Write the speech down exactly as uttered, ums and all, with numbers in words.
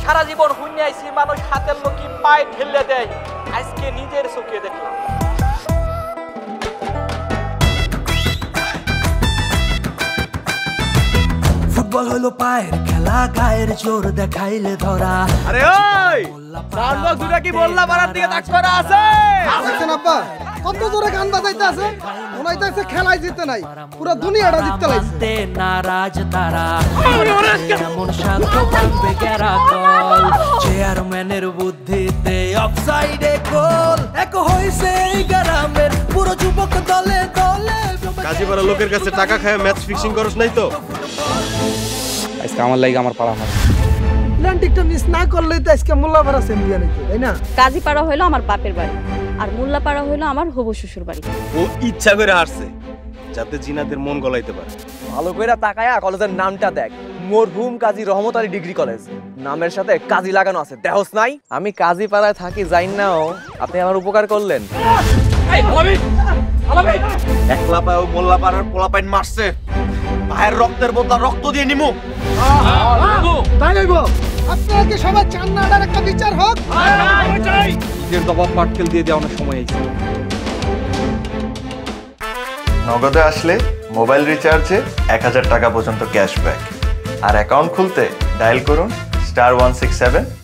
সারা জীবন হুইনে আইছি মানুষ হাতের লোকি পায়ে ঠেলে দেয়, আজকে নিজের চোখে দেখলাম। ফুটবল হলো পায়ের খেলা, গায়ের জোর দেখাইলে ধরা। আরে ওই সাউন্ড বক্স দুটা কি বললা পারার দিকে তাক করা আছে? আছেন আব্বা, কত জোরে গান বাজাইতে আছে, মনে হইতাছে খেলায় জিততে নাই, পুরো দুনিয়াটা জিততে লাগছে। নারাজ তারা এমন শান্ত ভাঙবে ক্যারাকল, চেয়ারম্যানের বুদ্ধিতে অফসাইডে গোল। এক হইছে এই গ্রামের পুরো যুবক দলে দলে। কাজীপাড়া লোকের কাছে টাকা খায় ম্যাচ ফিক্সিং করছ নাই তো? আজকে আমার লাগি আমার পাড়া মার প্ল্যান্টিকটা মিস না করলেই তো আজকে মোল্লাপাড়া চ্যাম্পিয়ন হইতো, তাই না? কাজীপাড়া হইলো আমার বাপের বাড়ি, আর মোল্লাপাড়া হইলো আমার হবু শ্বশুর বাড়ি। ও ইচ্ছা করে হারছে যাতে জিনাদের মন গলাইতে পারে। ভালো কইরা তাকায়া কলেজের নামটা দেখ, মরহুম কাজী রহমত আলী ডিগ্রি কলেজ। নামের সাথে কাজী লাগানো আছে, দেহস নাই? আমি কাজীপাড়ায় থাকি যাই নাও, আপনি আমার উপকার করলেন। একলা পায় মোল্লাপাড়ার পোলাপাইন মারছে, ভাইয়ের রক্তের বদলা রক্ত দিয়ে নিমু। তাই হইব। আপনারা কি সবাই চান না এটার একটা বিচার হোক? নিজের দবাব পাটকেল দিয়ে দেওয়ার সময় হয়েছে। নগদে আসলে মোবাইল রিচার্জে এক হাজার টাকা পর্যন্ত ক্যাশব্যাক, আর অ্যাকাউন্ট খুলতে ডায়াল করুন স্টার ওয়ান সিক্স সেভেন